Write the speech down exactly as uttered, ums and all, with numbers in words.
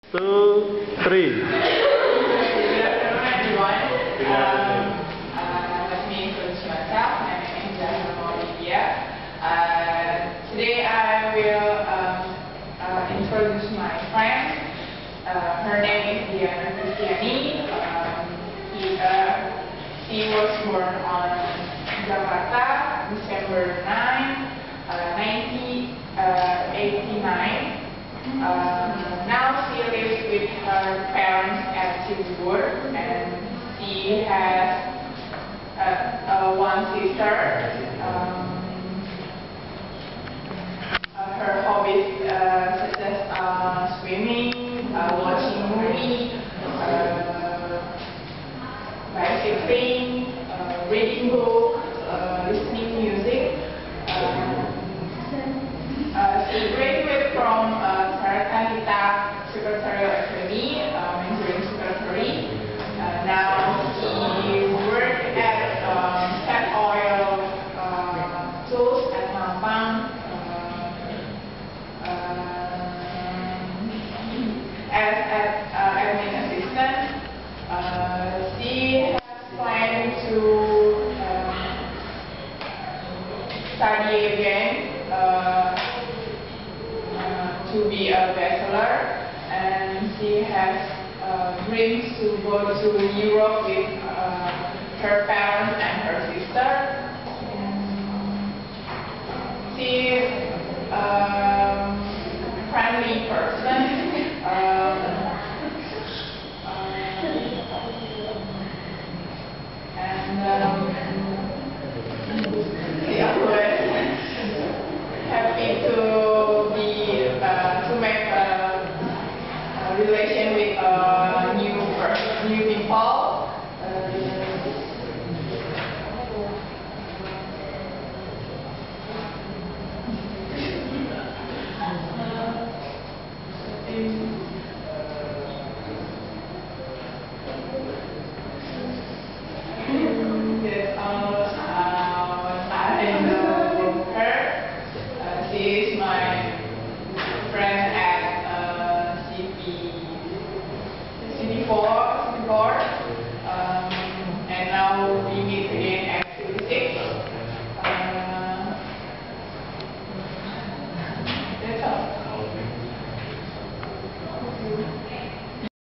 Two, three. Good afternoon, everyone. Um, uh, let me introduce myself. My name is Zahra Olivia. Uh, today I will um, uh, introduce my friend. Uh, her name is Diana Kristiani. Um, he, uh, she was born on Jakarta, December ninth, uh, nineteen eighty-nine. Uh, now she lives with her parents at Cibubur, and she has uh, uh, one sister. Um, uh, her hobbies uh, such as uh, swimming, uh, watching movies, uh, bicycling, uh, reading books, uh, listening music. Uh, uh, she graduated from uh, Sarakanita Secretarial Academy, uh, majoring secretary. Uh, now she works at um, Step Oil uh, Tools at Mampang uh, uh, as an uh, admin assistant. Uh, she has planned to um, study again. Uh, to be a bachelor, and she has uh, dreams to go to Europe with uh, her parents and her sister. And she is a friendly person. Um, uh, and um, she always happy to be uh, to make a, a relation with uh, new person, new people.